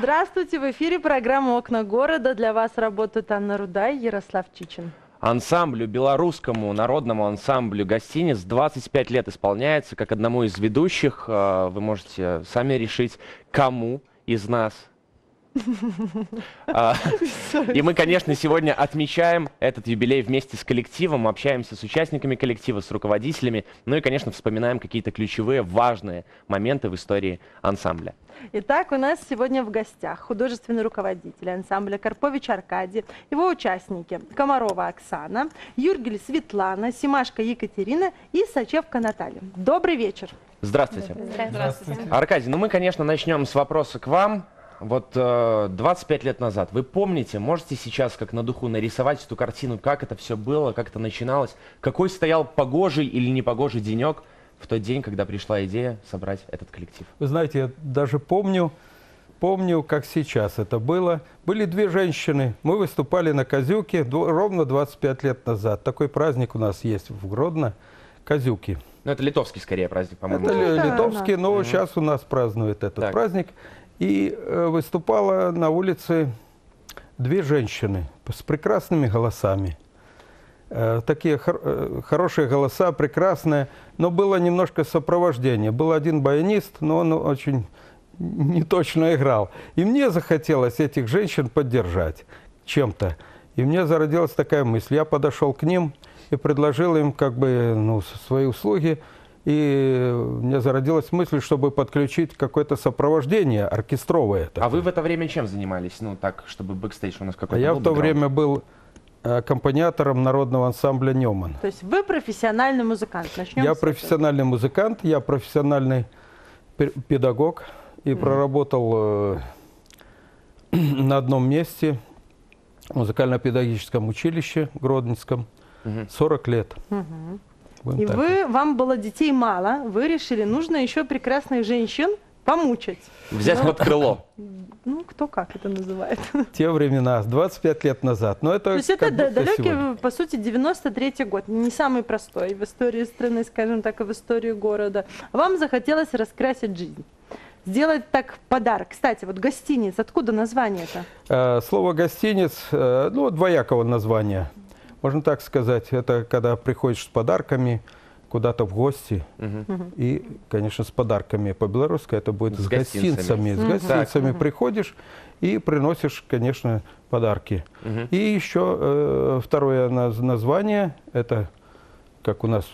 Здравствуйте, в эфире программа «Окна города». Для вас работают Анна Руда и Ярослав Чичин. Ансамблю, белорусскому народному ансамблю «Гостиниц» 25 лет исполняется. Как одному из ведущих вы можете сами решить, кому из нас. И мы, конечно, сегодня отмечаем этот юбилей вместе с коллективом, общаемся с участниками коллектива, с руководителями, ну и, конечно, вспоминаем какие-то ключевые, важные моменты в истории ансамбля. Итак, у нас сегодня в гостях художественный руководитель ансамбля Карпович Аркадий, его участники Комарова Оксана, Юргель Светлана, Симашко Екатерина и Сачевка Наталья. Добрый вечер. Здравствуйте. Здравствуйте. Аркадий, ну мы, конечно, начнем с вопроса к вам. Вот 25 лет назад, вы помните, можете сейчас как на духу нарисовать эту картину, как это все было, как это начиналось, какой стоял погожий или непогожий денек в тот день, когда пришла идея собрать этот коллектив? Вы знаете, я даже помню, как сейчас это было. Были две женщины, мы выступали на Козюке ровно 25 лет назад. Такой праздник у нас есть в Гродно, Козюки. Ну это литовский скорее праздник, по-моему. Это литовский, но сейчас у нас празднуют этот праздник. И выступала на улице две женщины с прекрасными голосами. Такие хорошие голоса, прекрасные, но было немножко сопровождение. Был один баянист, но он очень неточно играл. И мне захотелось этих женщин поддержать чем-то. И мне зародилась такая мысль. Я подошел к ним и предложил им как бы свои услуги. И мне зародилась мысль, чтобы подключить какое-то сопровождение оркестровое. А вы в это время чем занимались? Ну так, чтобы бэкстейдж у нас какой-то Я был в то бэкграунд? время был аккомпаниатором народного ансамбля «Неман». То есть вы профессиональный музыкант. Начнем Я с профессиональный музыкант, я профессиональный педагог и проработал на одном месте в музыкально-педагогическом училище Гродненском 40 лет. И вам было детей мало, вы решили, нужно еще прекрасных женщин помучить. Взять под крыло. Ну, кто как это называет. Те времена, 25 лет назад. Но это То есть это далекий, сегодня. по сути, 93-й год. Не самый простой в истории страны, скажем так, и в истории города. Вам захотелось раскрасить жизнь. Сделать так подарок. Кстати, вот гостиниц, откуда название-то? Слово «гостиниц», двоякого названия. Можно так сказать, это когда приходишь с подарками куда-то в гости. И, конечно, с подарками. По-белорусски это будет с гостинцами. С гостинцами приходишь и приносишь, конечно, подарки. И еще второе название, это как у нас...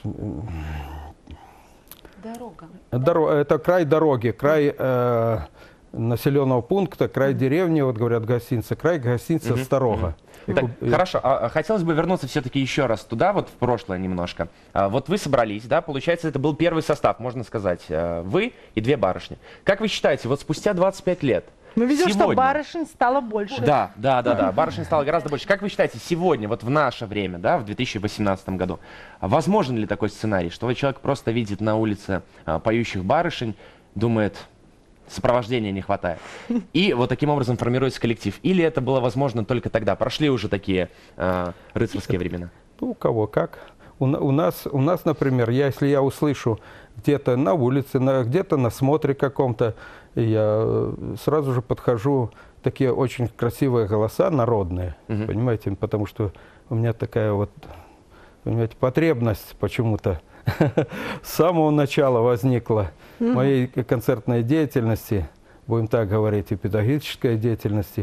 Дорога. Это край дороги, край населенного пункта, край деревни, вот говорят гостиница, край гостиница Старога. Так, хорошо, хотелось бы вернуться все-таки еще раз туда, вот в прошлое немножко. Вот вы собрались, да, получается, это был первый состав, можно сказать, вы и две барышни. Как вы считаете, вот спустя 25 лет, Мы видим, сегодня... что барышень стало больше. Да, барышень стало гораздо больше. Как вы считаете, сегодня, вот в наше время, да, в 2018 году, возможен ли такой сценарий, что вот человек просто видит на улице поющих барышень, думает... сопровождения не хватает. И вот таким образом формируется коллектив. Или это было возможно только тогда? Прошли уже такие рыцарские времена? Ну, у кого как. У нас, например, если я услышу где-то на улице, где-то на смотре каком-то, я сразу же подхожу, такие очень красивые голоса народные, понимаете, потому что у меня такая вот, понимаете, потребность почему-то с самого начала возникла моей концертной деятельности, будем так говорить, и педагогической деятельности,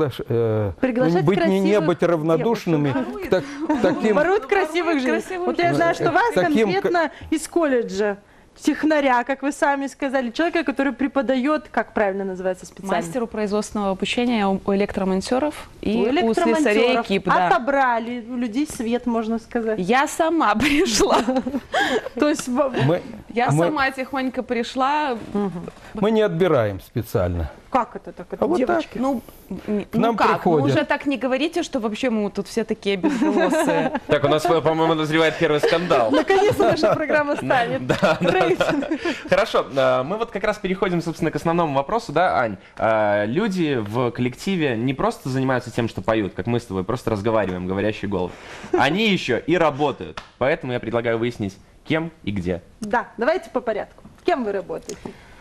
быть не быть равнодушными к таким... Воруют красивых женщин. Вот я знаю, что вас конкретно из колледжа, технаря, как вы сами сказали, человека, который преподает, как правильно называется специально? Мастеру производственного обучения у электромонтеров и у слесарей экип. Да. Отобрали у людей свет, можно сказать. Я сама пришла. То есть я сама тихонько пришла. Мы не отбираем специально. Как это так? Это вот девочки? Ну нам как? приходят. Ну уже так не говорите, что вообще мы тут все такие безголосые. Так, у нас, по-моему, назревает первый скандал. Наконец-то наша программа станет. Хорошо, мы вот как раз переходим, собственно, к основному вопросу, да, Ань? Люди в коллективе не просто занимаются тем, что поют, как мы с тобой, просто разговариваем, говорящий голос. Они еще и работают. Поэтому я предлагаю выяснить, кем и где. Да, давайте по порядку. Кем вы работаете?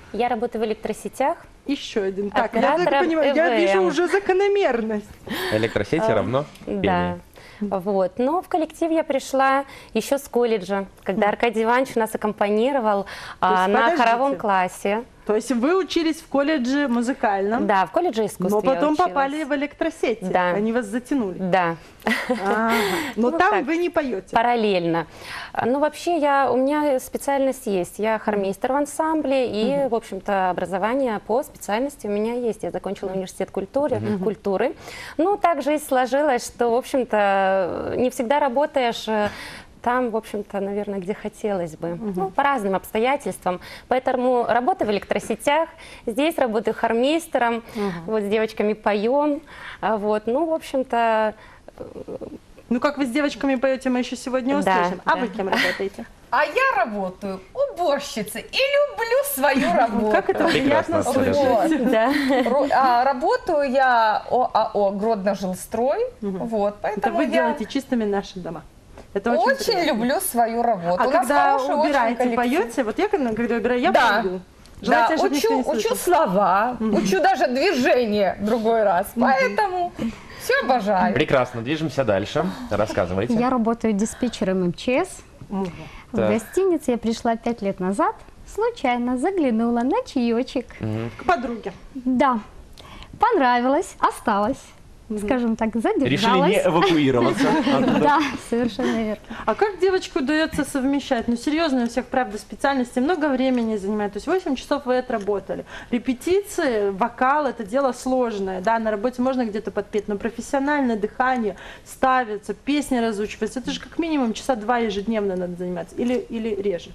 Я работаю в электросетях. Еще один. Так, я так Оператором понимаю, я вижу ЭВМ. уже закономерность. Электросети равно Да. пение. Вот. Но в коллектив я пришла еще с колледжа, когда Аркадий Иванович нас аккомпанировал есть, на подождите. хоровом классе. То есть вы учились в колледже музыкальном, Да, в колледже искусств но я потом училась. попали в электросети. Да. Они вас затянули. Да. Ага. Но Ну, там так, вы не поете. Параллельно. Ну, вообще, у меня специальность есть. Я хормейстер в ансамбле, и, в общем-то, образование по специальности у меня есть. Я закончила университет культуры. Ну, так жизнь сложилась, что, в общем-то, не всегда работаешь там, в общем-то, наверное, где хотелось бы. Ну, по разным обстоятельствам. Поэтому работаю в электросетях, здесь работаю хормейстером, вот с девочками поем. Вот, ну, в общем-то... Ну, как вы с девочками поете, мы еще сегодня Да, услышим. А да. вы кем работаете? А я работаю уборщицей и люблю свою работу. Как это приятно Прекрасно, слышать. Вот. Да. Работаю я ОАО «Гродно-жилстрой». Вот, Это поэтому вы я делаете чистыми наши дома. Это очень, очень приятно. люблю свою работу. А У нас когда хороший очень убираете, коллектив. поете? Вот я, когда убираю, я Да. пою. Да, Желательно, чтобы никто не учу слышал. слова, учу даже движение другой раз. Поэтому все обожаю. Прекрасно, движемся дальше. Рассказывайте. Я работаю диспетчером МЧС. В Так. гостинице я пришла 5 лет назад, случайно заглянула на чаечек. К подруге. Да, понравилось, осталось, скажем так, Решили задержалась. не эвакуироваться. Да, совершенно верно. А как девочку удается совмещать? Ну, серьезно, у всех, правда, специальности много времени занимает. То есть 8 часов вы отработали. Репетиции, вокал – это дело сложное. Да, на работе можно где-то подпеть, но профессиональное дыхание ставится, песни разучиваются. Это же как минимум часа 2 ежедневно надо заниматься. Или реже.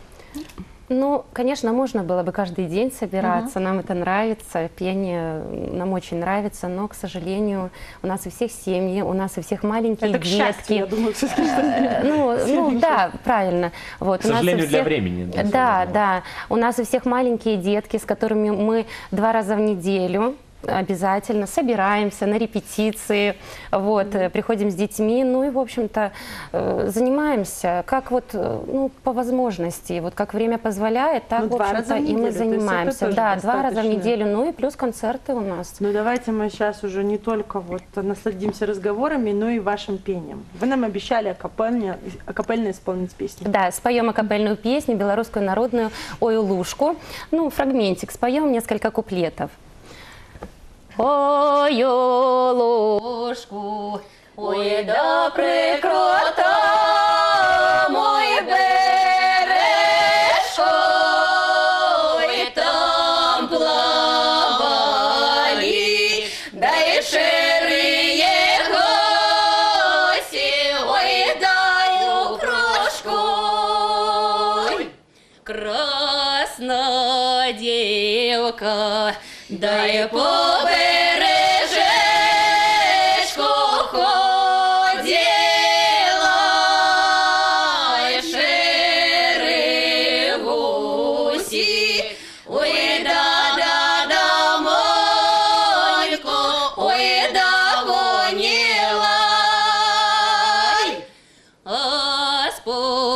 Ну, конечно, можно было бы каждый день собираться, нам это нравится, пение нам очень нравится, но, к сожалению, у нас у всех семьи, у нас у всех маленькие Это к счастью, я детки. думаю, все-таки, что Ну, да, правильно. Вот, К у нас у сожалению, для всех- времени. для Да, самого. да. У нас у всех маленькие детки, с которыми мы 2 раза в неделю обязательно собираемся на репетиции, вот, приходим с детьми, ну и, в общем-то, занимаемся, как вот, ну, по возможности, вот как время позволяет, так, Ну, в 2 раза общем-то, в и неделю, мы то есть это занимаемся. тоже Да, 2 раза в достаточно. неделю, ну и плюс концерты у нас. Ну, давайте мы сейчас уже не только вот насладимся разговорами, но и вашим пением. Вы нам обещали акапельно исполнить песню. Да, споем акапельную песню, белорусскую народную «Ой, Лушку». Ну, фрагментик, споем несколько куплетов. Ой, Лушку, ой, да прикрота, мой бережко, ой, там плавали, да и ширые гости, ой, даю крошку. Красная девка, дай по бережечку ходила, и шири гуси, ой, да-да-да, Монько, ой, да гонила. А с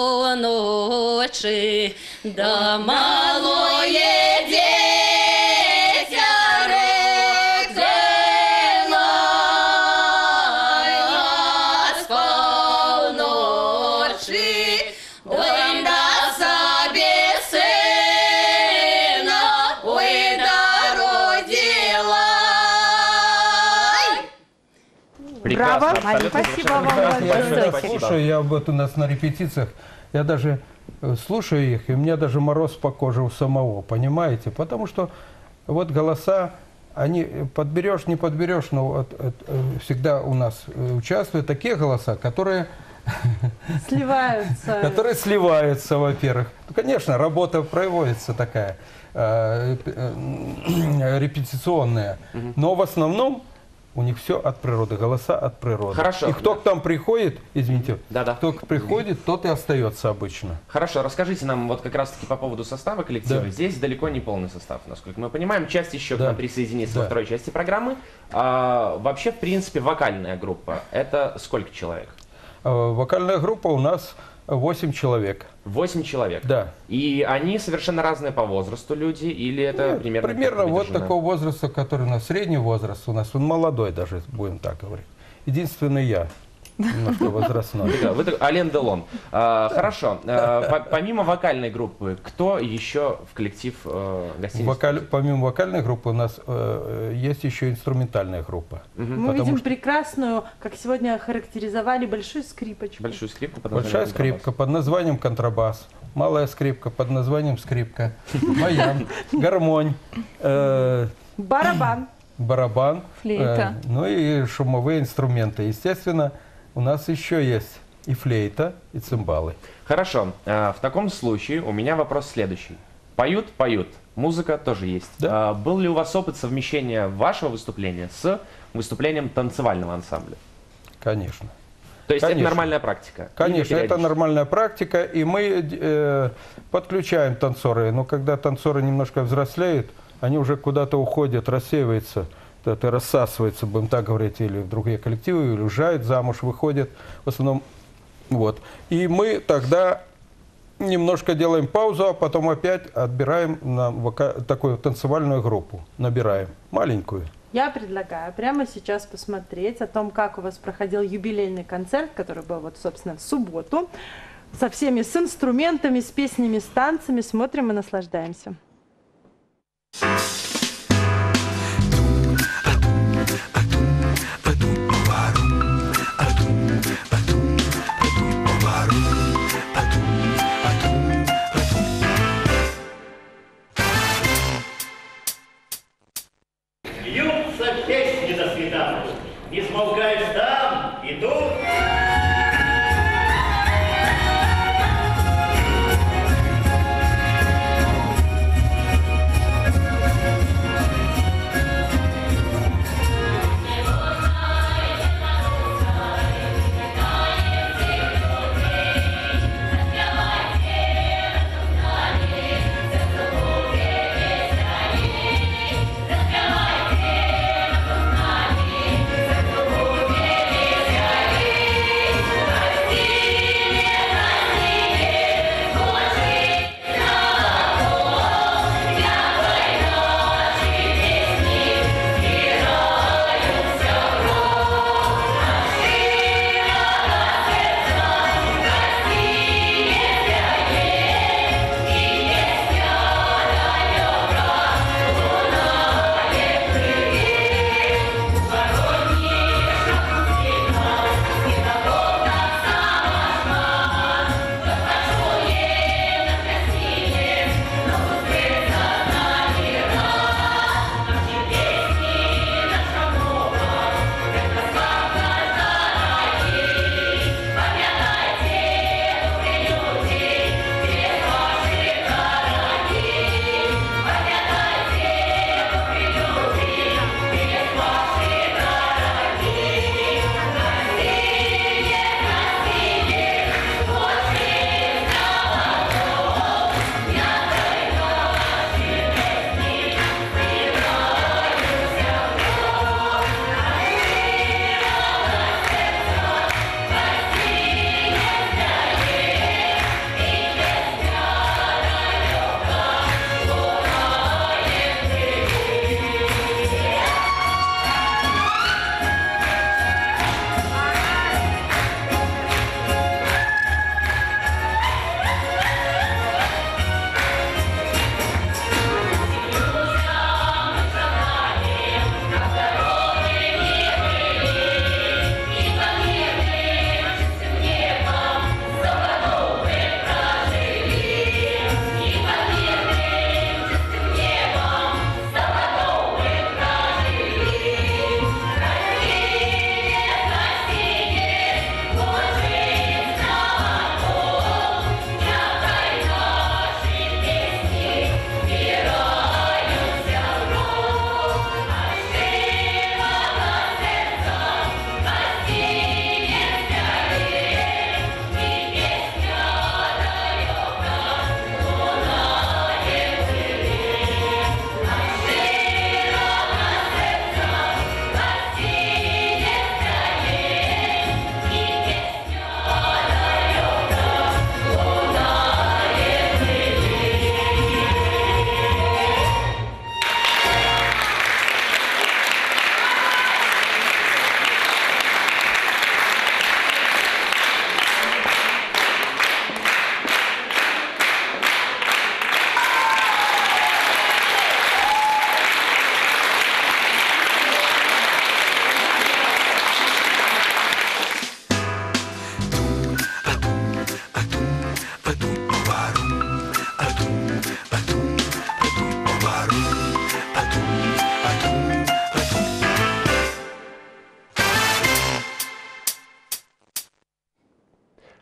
полночи да малое дитя родила, а с полночи да собі сина, ой, да родила. Прекрасно, Браво. абсолютно Спасибо совершенно вам верно. большое. Я Спасибо. слушаю, я вот у нас на репетициях, я даже слушаю их, и у меня даже мороз по коже у самого, понимаете? Потому что вот голоса, они подберешь, не подберешь, но вот, всегда у нас участвуют такие голоса, которые Сливаются. которые сливаются, во-первых. Ну, конечно, работа проводится такая репетиционная, но в основном у них все от природы, голоса от природы. Хорошо. И кто к нам приходит, извините, Да-да. кто приходит, тот и остается обычно. Хорошо, расскажите нам вот как раз-таки по поводу состава коллектива. Да. Здесь далеко не полный состав, насколько мы понимаем. Часть еще к Да. нам присоединится Да. во второй части программы. Вообще, в принципе, вокальная группа – это сколько человек? Вокальная группа у нас 8 человек. 8 человек? Да. И они совершенно разные по возрасту люди, или это Нет, примерно... примерно как вот выдержано? такого возраста, который у нас средний возраст, у нас он молодой даже, будем так говорить. Единственный я. Немножко возрастной. Ален Делон. Хорошо. Помимо вокальной группы, кто еще в коллектив гостиницы? Помимо вокальной группы у нас есть еще инструментальная группа. Мы видим прекрасную, как сегодня характеризовали, большую скрипочку. Большую скрипку под Большая скрипка под названием контрабас, малая скрипка под названием скрипка, баян, гармонь, Барабан. барабан, Флейта. ну и шумовые инструменты. Естественно, у нас еще есть и флейта, и цимбалы. Хорошо. В таком случае у меня вопрос следующий. Поют, музыка тоже есть. Да. Был ли у вас опыт совмещения вашего выступления с выступлением танцевального ансамбля? Конечно. То есть это Конечно. нормальная практика? Конечно, Или это периодически? нормальная практика, и мы подключаем танцоры. Но когда танцоры немножко взрослеют, они уже куда-то уходят, рассеиваются, это рассасывается, будем так говорить, или в другие коллективы, или уезжают замуж, выходят, в основном, вот. И мы тогда немножко делаем паузу, а потом опять отбираем на такую танцевальную группу, набираем, маленькую. Я предлагаю прямо сейчас посмотреть о том, как у вас проходил юбилейный концерт, который был вот, собственно, в субботу, со всеми, с инструментами, с песнями, с танцами. Смотрим и наслаждаемся. Льются песни до свидания, не смолкаешь там и тут.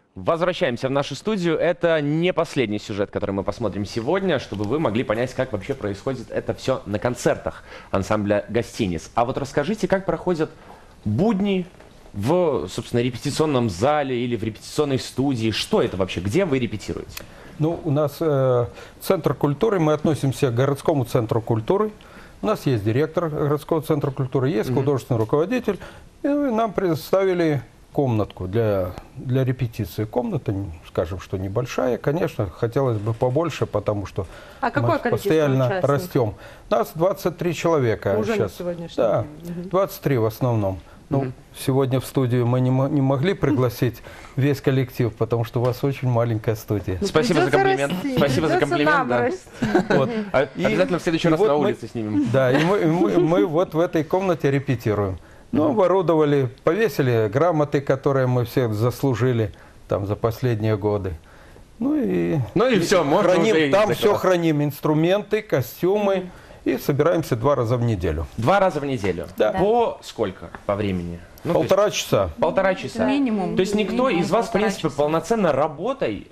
Возвращаемся в нашу студию. Это не последний сюжет, который мы посмотрим сегодня, чтобы вы могли понять, как вообще происходит это все на концертах ансамбля «Гостиниц». А вот расскажите, как проходят будни в, собственно, репетиционном зале или в репетиционной студии. Что это вообще? Где вы репетируете? Ну, у нас Центр культуры, мы относимся к городскому центру культуры. У нас есть директор городского центра культуры, есть художественный руководитель. И нам предоставили комнатку для репетиции. Комната, скажем, что небольшая. Конечно, хотелось бы побольше, потому что мы постоянно растем. Нас 23 человека уже сейчас. На сегодняшний да, день. 23 в основном. Ну, сегодня в студию мы не могли пригласить весь коллектив, потому что у вас очень маленькая студия. Спасибо за комплимент. Спасибо за комплимент. Да. Вот. Обязательно в следующий раз на улице снимем. Да, и мы вот в этой комнате репетируем. Ну, оборудовали, повесили грамоты, которые мы все заслужили там за последние годы. Ну и все, можно храним, уже там все храним, инструменты, костюмы. И собираемся 2 раза в неделю. 2 раза в неделю? Да. По сколько по времени? Ну, 1,5 часа. 1,5 часа. Минимум. То есть никто из вас, в принципе, часа. полноценно работой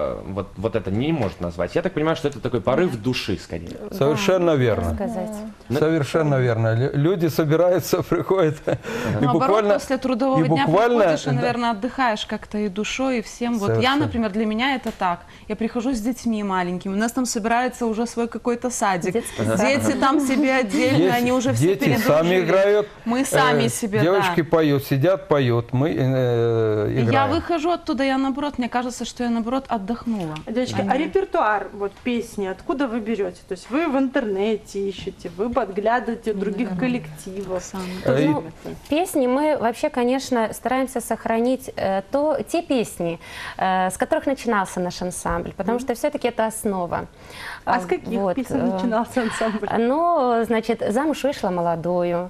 вот это не может назвать. Я так понимаю, что это такой порыв души, скорее. Совершенно верно. Сказать. Совершенно верно. Люди собираются, приходят. И Наоборот, буквально, после трудового и дня буквально, приходишь и, наверное, отдыхаешь как-то и душой, и всем. Вот я, Совершенно. например, для меня это так. Я прихожу с детьми маленькими, у нас там собирается уже свой какой-то садик. Детский сад. Дети там себе отдельно, Есть они уже все дети сами передружили. играют. Мы сами себе, Девочки да. поют, сидят, поют. Мы играем. Я выхожу оттуда, я наоборот, мне кажется, что я наоборот отдохнула. Девочки, а репертуар, вот песни, откуда вы берете? То есть вы в интернете ищете, вы подглядываете других коллективов. Ну, песни мы вообще, конечно, стараемся сохранить те песни, с которых начинался наш ансамбль, потому что все-таки это основа. А с каких Вот, песен начинался ансамбль? Ну, значит, «Замуж вышла молодою»,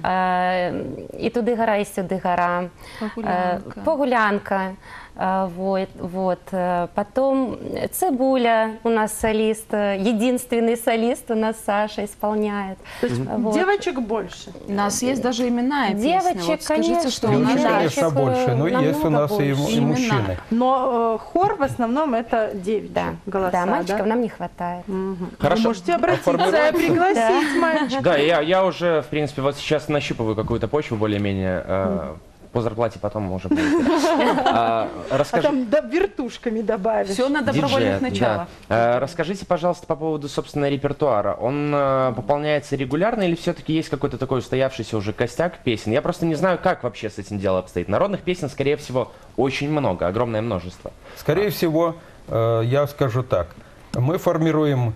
«И туды гора, и сюды гора», «Погулянка». Вот. Потом «Цибуля» у нас солист, единственный солист у нас Саша исполняет. То есть Вот. девочек больше? У нас есть даже именная песня. Девочек, Вот скажите, конечно. что у Девочек, нас да, конечно, сейчас, больше, но намного есть у нас и больше. мужчины. Но хор в основном это девичьи голоса, Да, мальчиков нам не хватает. Хорошо. Вы можете обратиться и пригласить мальчика. Да, я уже, в принципе, вот сейчас нащупываю какую-то почву более-менее. По зарплате потом уже будет. Расскажи. Там вертушками добавишь. все на добровольных Диджея, началах. да. Расскажите, пожалуйста, по поводу, собственно, репертуара. Он пополняется регулярно или все-таки есть какой-то такой устоявшийся уже костяк песен? Я просто не знаю, как вообще с этим дело обстоит. Народных песен, скорее всего, очень много, огромное множество. Скорее всего, я скажу так. Мы формируем,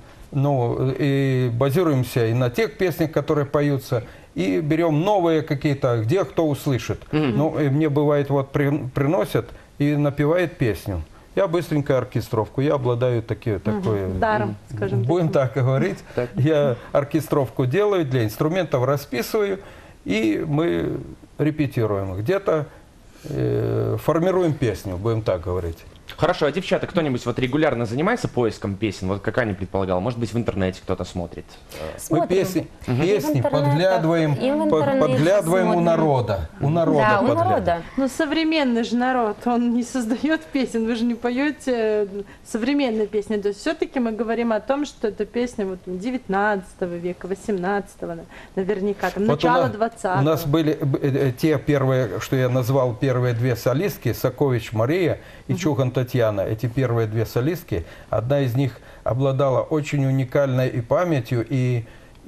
и базируемся и на тех песнях, которые поются, и берем новые какие-то, где кто услышит. Ну, и мне бывает, вот приносят и напевает песню. Я быстренько оркестровку, я обладаю такой... Даром, скажем так. Будем так говорить. Я оркестровку делаю, для инструментов расписываю, и мы репетируем. Где-то формируем песню, будем так говорить. Хорошо, а девчата, кто-нибудь вот регулярно занимается поиском песен? Вот как Аня предполагала, может быть, в интернете кто-то смотрит? Мы песни подглядываем, и в интернете подглядываем у смотрим. народа. У народа Да, у подглядываем. народа. Но современный же народ, он не создает песен, вы же не поете современные песни. То есть все-таки мы говорим о том, что это песня вот 19 века, 18 наверняка, там, Вот начало у 20-го. нас были те первые, что я назвал, первые 2 солистки, Сокович Мария и Чуган Татьяна. Эти первые 2 солистки, одна из них обладала очень уникальной и памятью, и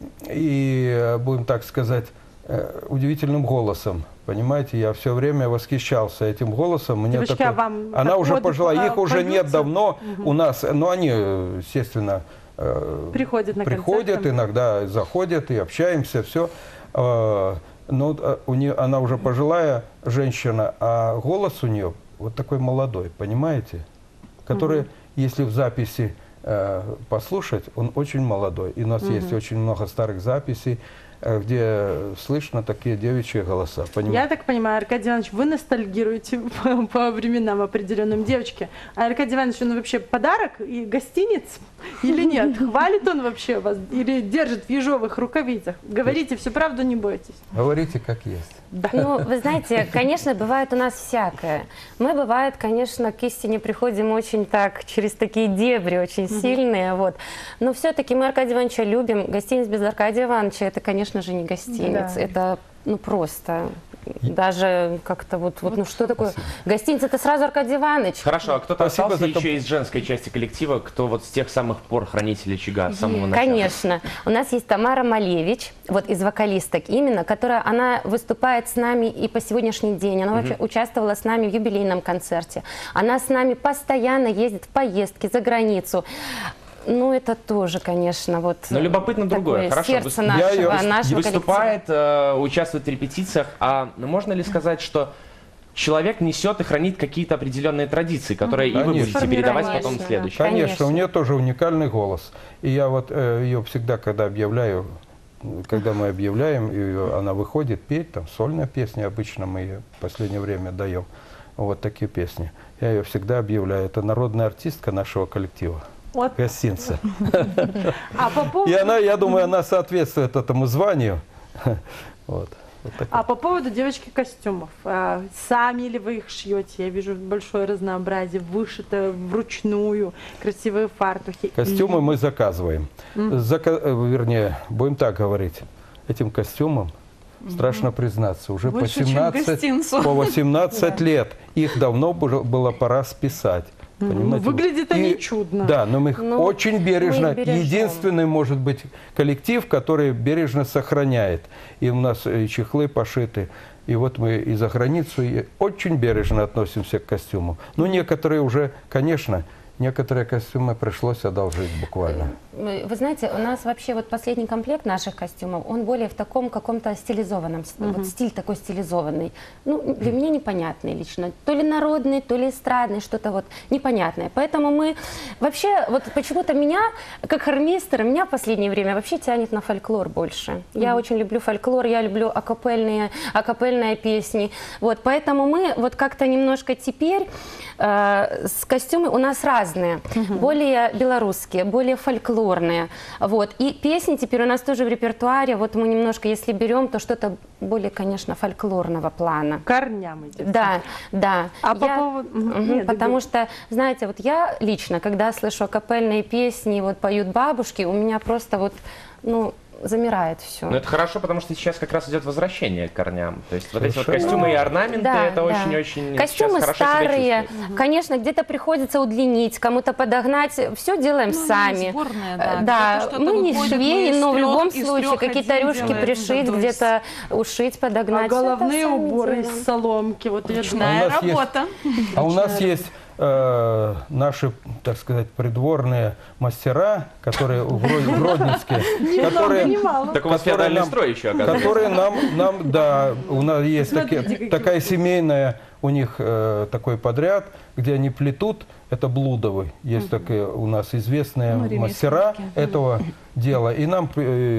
будем так сказать, удивительным голосом. Понимаете, я все время восхищался этим голосом. Мне Девочки, а вам она так уже вот пожила, их уже поются? нет давно у нас, но они, естественно, Приходят на приходят, концерты. иногда заходят и общаемся, все. Но она уже пожилая женщина, а голос у нее вот такой молодой, понимаете? Который, если в записи послушать, он очень молодой. И у нас есть очень много старых записей, где слышно такие девичьи голоса. Понимаете? Я так понимаю, Аркадий Иванович, вы ностальгируете по временам определенным девочки. А Аркадий Иванович, он вообще подарок и гостиниц или нет? Хвалит он вообще вас или держит в ежовых рукавицах? Говорите всю правду, не бойтесь. Говорите, как есть. Ну, вы знаете, конечно, бывает у нас всякое. Мы, бывает, конечно, к истине приходим очень так, через такие дебри очень сильные, вот. Но все-таки мы Аркадия Ивановича любим. Гостиница без Аркадия Ивановича, это, конечно же, не гостиница. Да. Это, ну, просто... Даже как-то вот ну что такое? Гостиница, это сразу Аркадий Иванович. Хорошо, а кто-то Спасибо остался за еще из женской части коллектива, кто вот с тех самых пор хранитель очага, с самого начала? Конечно. У нас есть Тамара Малевич, вот из вокалисток именно, которая, она выступает с нами и по сегодняшний день. Она вообще участвовала с нами в юбилейном концерте. Она с нами постоянно ездит в поездки за границу. Ну, это тоже, конечно, вот. Но любопытно другое. Хорошо, сердце нашего выступает, участвует в репетициях. А можно ли сказать, что человек несет и хранит какие-то определенные традиции, которые и вы будете передавать потом следующим? Конечно, у нее тоже уникальный голос. И я вот ее всегда, когда объявляю, когда мы объявляем, и она выходит петь, там сольная песня, обычно мы ее в последнее время даем, вот такие песни. Я ее всегда объявляю. Это народная артистка нашего коллектива. Вот. Гостинца. А по поводу... И она, я думаю, она соответствует этому званию. Вот. А по поводу, девочки, костюмов. Сами ли вы их шьете? Я вижу большое разнообразие, вышито вручную, красивые фартухи. Костюмы мы заказываем. Вернее, будем так говорить, этим костюмам, страшно признаться, уже по 18 лет их давно было пора списать. Понимаете? Выглядит они чудно. Да, но мы их очень бережно. бережем. Единственный, может быть, коллектив, который бережно сохраняет. И у нас и чехлы пошиты. И вот мы и за границу и очень бережно относимся к костюму. Но некоторые уже, конечно, некоторые костюмы пришлось одолжить буквально. Вы знаете, у нас вообще вот последний комплект наших костюмов, он более в таком каком-то стилизованном, вот стиль такой стилизованный. Ну, для меня непонятный лично. То ли народный, то ли эстрадный, что-то вот непонятное. Поэтому мы вообще, вот почему-то меня, как хормейстера, меня в последнее время вообще тянет на фольклор больше. Я очень люблю фольклор, я люблю акапельные песни. Вот, поэтому мы вот как-то немножко теперь с костюмами у нас разные. Более белорусские, более фольклорные. Вот. И песни теперь у нас тоже в репертуаре. Вот мы немножко, если берем, то что-то более, конечно, фольклорного плана. Корням идет. Да, да. А по поводу... Нет, потому что, знаете, вот я лично, когда слышу акапельные песни, вот поют бабушки, у меня просто вот, ну, замирает все. Но это хорошо, потому что сейчас как раз идет возвращение к корням. То есть вот эти вот костюмы и орнаменты, это очень-очень костюмы хорошо старые, себя чувствуют. Конечно, где-то приходится удлинить, кому-то подогнать. Все делаем сами. Сборная, да, мы не швеи, но в любом из случае трех какие-то один рюшки делает, пришить, да, то есть- где-то ушить, подогнать. А Всё это головные сами уборы делаем. из соломки. Вот я Ручная у нас есть- работа. А у нас есть наши, так сказать, придворные мастера, которые в Гродненске, Так у вас феодальный строй еще, оказывается. которые нам, да, у нас есть такая семейная, у них такой подряд, где они плетут, это Блудовы, есть такие у нас известные мастера этого дела, и нам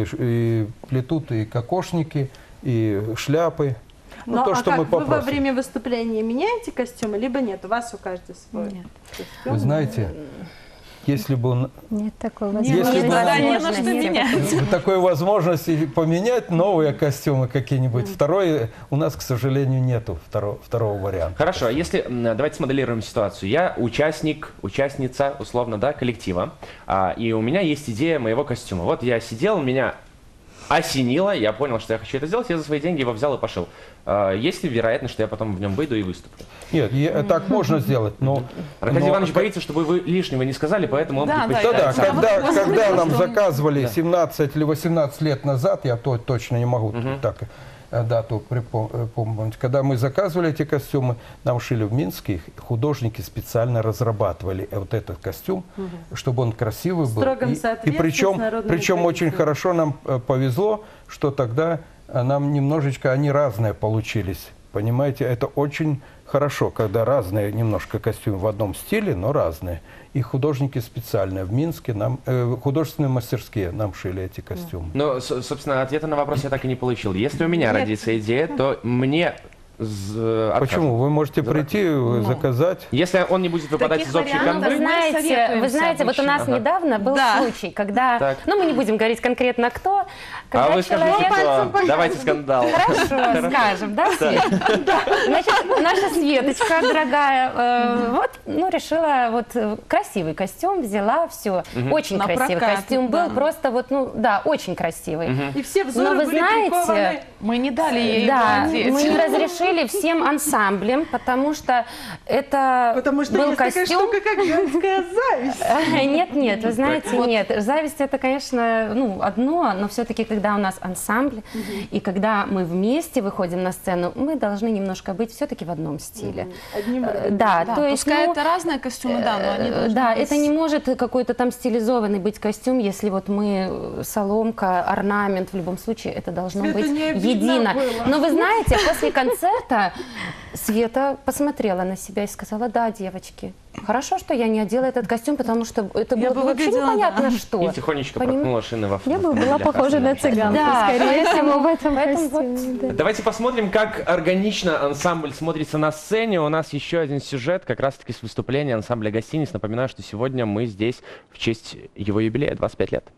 и плетут и кокошники, и шляпы. Ну, Ну, то, а что как мы вы во попросим. время выступления меняете костюмы, либо нет? У вас у каждого свой костюм? Вы знаете, если бы Нет такой Если возможности. бы Да, нам- не на что менять. такой возможности поменять новые костюмы какие-нибудь, второй у нас, к сожалению, нету второго варианта. Хорошо, а если давайте смоделируем ситуацию. Я участница, условно, да, коллектива, и у меня есть идея моего костюма. Вот я сидел, меня осенило, я понял, что я хочу это сделать, я за свои деньги его взял и пошел. Есть ли вероятность, что я потом в нем выйду и выступлю? Нет, так можно сделать, но... Аркадий Иванович боится, чтобы вы лишнего не сказали, поэтому он Да, предпочитает Да, сам. когда нам заказывали 17 или 18 лет назад, я точно не могу так дату припомнить, когда мы заказывали эти костюмы, нам шили в Минске, их художники специально разрабатывали вот этот костюм, чтобы он красивый был. Строгом И соответствии с причем народными очень традициями. хорошо нам повезло, что тогда нам немножечко они разные получились. Понимаете, это очень хорошо, когда разные немножко костюмы в одном стиле, но разные. И художники специально в Минске, художественные мастерские нам шили эти костюмы. Но, собственно, ответа на вопрос я так и не получил. Если у меня родится идея, то мне... Почему? Вы можете прийти, заказать. Если он не будет выпадать Таких из общей вариантов канвы, Вы знаете, вот у нас Ага. недавно был Да. случай, когда, Так. ну мы не будем говорить конкретно кто, Когда А вы скажите, человек- что давайте скандал. Хорошо, скажем, да, Свет? Значит, наша Светочка, дорогая, вот, ну, решила, вот, красивый костюм взяла, все. Очень На красивый прокат, костюм был, да. просто вот, ну, да, очень красивый. И все взоры Но вы были знаете, прикованы. Мы не дали ей Да, его одеть. мы не разрешили всем ансамблям, потому что это Потому что был есть такая костюм. штука, как женская зависть. Нет, нет, вы знаете, нет. Зависть это, конечно, ну, одно, но все-таки, когда у нас ансамбль, и когда мы вместе выходим на сцену, мы должны немножко быть все-таки в одном стиле. Одним Да, Да, то есть, пускай ну, это разные костюмы, да, но они должны да, быть- это не может какой-то там стилизованный быть костюм, если вот мы соломка, орнамент, в любом случае это должно Света быть не обидно едино. было. Но вы знаете, после концерта Света посмотрела на себя и сказала: да, девочки, хорошо, что я не одела этот костюм, потому что это Я было бы вообще выглядела, непонятно да. что. И тихонечко Поним- проткнула шины во Я бы была автомобиле, похожа на оказывается. цыганку, Да, скорее всего, в этом поэтому вот- костюме. да. Давайте посмотрим, как органично ансамбль смотрится на сцене. У нас еще один сюжет, как раз-таки с выступления ансамбля «Гостиниц». Напоминаю, что сегодня мы здесь в честь его юбилея, 25 лет.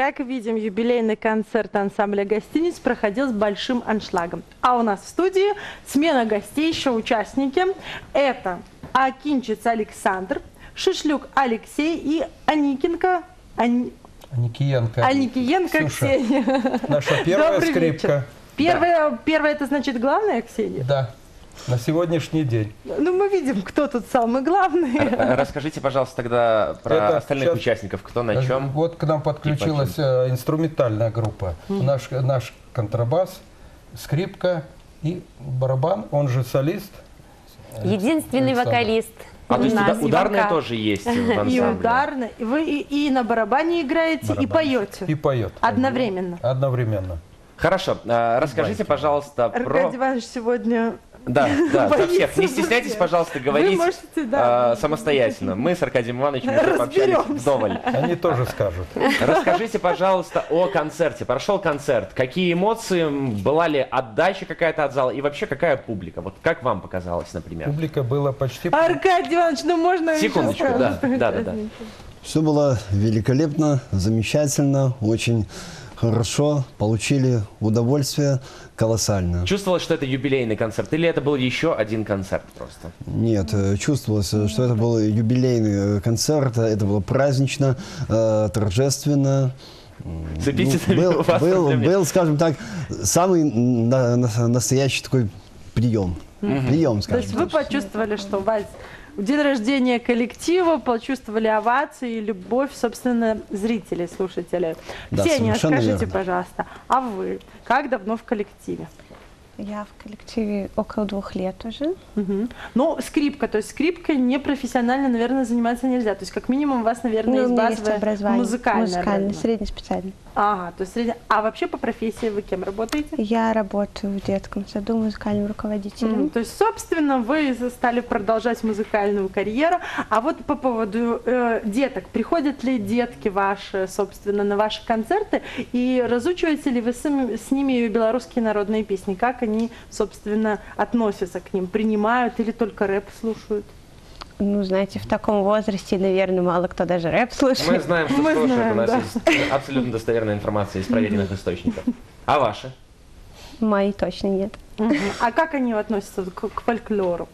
как видим, юбилейный концерт ансамбля «Гостиниц» проходил с большим аншлагом. А у нас в студии смена гостей, еще участники. Это Акинчиц Александр, Шишлюк Алексей и Аникенко... Аникиенко Ксюша, Ксения. наша первая Добрый скрипка. вечер. Первая это значит главная, Ксения? Да, на сегодняшний день. Ну, мы видим, кто тут самый главный. Расскажите, пожалуйста, тогда про Это остальных сейчас- участников. Кто на чем? Вот к нам подключилась инструментальная группа. Наш контрабас, скрипка и барабан, он же солист. Единственный Александр. вокалист. То есть у нас ударная пока. тоже есть в И ансамбле? ударно. Вы и на барабане играете, и поете. И поет. Одновременно. Одновременно. Хорошо, расскажите, пожалуйста, про... Аркадий Иванович сегодня... Да, за боится всех. Не за стесняйтесь, всех. пожалуйста, говорить Вы можете, да. самостоятельно. Мы с Аркадием Ивановичем уже пообщались Разберемся. вдоволь. Они тоже скажут. Расскажите, пожалуйста, о концерте. Прошел концерт. Какие эмоции? Была ли отдача какая-то от зала? И вообще, какая публика? Вот как вам показалось, например? Публика была почти... Аркадий Иванович, ну можно... еще Секундочку, сказать? да. Все было великолепно, замечательно, очень хорошо, получили удовольствие колоссальное. Чувствовалось, что это юбилейный концерт? Или это был еще один концерт просто? Нет, чувствовалось, что это был юбилейный концерт, это было празднично, торжественно. С эпитетами у вас проблем нет. был, скажем так, самый настоящий такой прием. Прием, То есть скажем вы так. почувствовали, что у вас день рождения коллектива, почувствовали овации и любовь, собственно, зрителей, слушателей. Да, Ксения, совершенно скажите, верно. пожалуйста, а вы как давно в коллективе? Я в коллективе около 2 лет уже. Мгм. Ну, скрипка, то есть скрипкой непрофессионально, наверное, заниматься нельзя. То есть, как минимум, у вас, наверное, Ну, есть у меня есть базовое образование. музыкальное. Музыкальное, образование. среднеспециальное. Ага, то есть А вообще по профессии вы кем работаете? Я работаю в детском саду музыкальным руководителем. То есть, собственно, вы стали продолжать музыкальную карьеру. А вот по поводу деток. Приходят ли детки ваши, собственно, на ваши концерты? И разучиваете ли вы с ними белорусские народные песни? Как они, собственно, относятся к ним? Принимают или только рэп слушают? Ну, знаете, в таком возрасте, наверное, мало кто даже рэп слушает. Мы знаем, что Мы слушают. знаем, У нас да. есть абсолютно достоверная информация из проверенных источников. А ваши? Мои точно нет. А как они относятся к фольклору?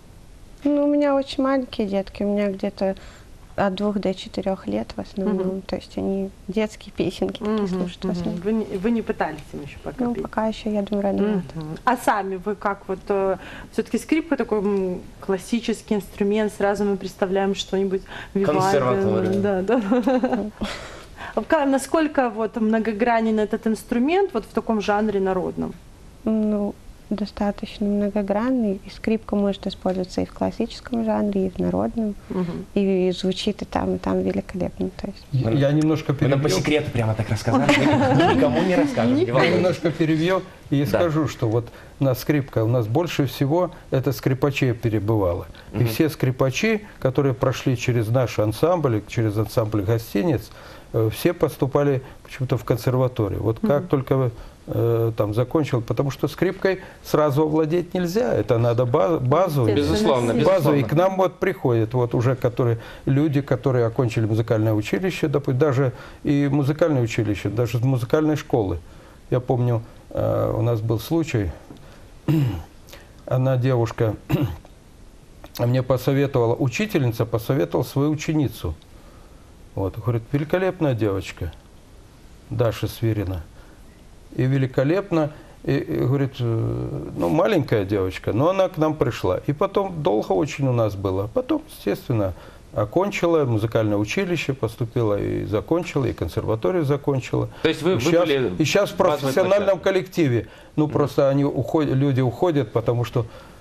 Ну, у меня очень маленькие детки, у меня где-то от 2 до 4 лет в основном. То есть они детские песенки такие слушают в основном. Вы не пытались им еще пока Ну, петь? пока еще, я думаю, рано. А сами вы как вот все-таки скрипка такой классический инструмент, сразу мы представляем что-нибудь Вивальди. Консерватория. Да. Насколько вот многогранен этот инструмент вот в таком жанре народном? Ну, достаточно многогранный. И скрипка может использоваться и в классическом жанре, и в народном. И звучит и там великолепно. То есть. Я немножко Вы нам по перебью. секрету прямо так рассказали. Никому не расскажем. не Я волнуйтесь. немножко перевью и скажу, что вот на скрипка у нас больше всего это скрипачей перебывало. И все скрипачи, которые прошли через наш ансамбль, через ансамбль гостиниц, все поступали почему-то в консерваторию. Вот как только там закончил, потому что скрипкой сразу овладеть нельзя, это надо базу. Безусловно, Базу, и безусловно. к нам вот приходят вот уже люди, которые окончили музыкальное училище, допустим, даже и музыкальное училище, даже из музыкальной школы. Я помню, у нас был случай, одна девушка мне посоветовала, учительница посоветовала свою ученицу. Вот, говорит, великолепная девочка, Даша Свирина. И великолепно, и говорит, ну, маленькая девочка, но она к нам пришла. И потом долго очень у нас было. Потом, естественно, окончила музыкальное училище, поступила и закончила, и консерваторию закончила. То есть вы были И сейчас в базовой профессиональном площадкой. коллективе. Ну, просто люди уходят, потому что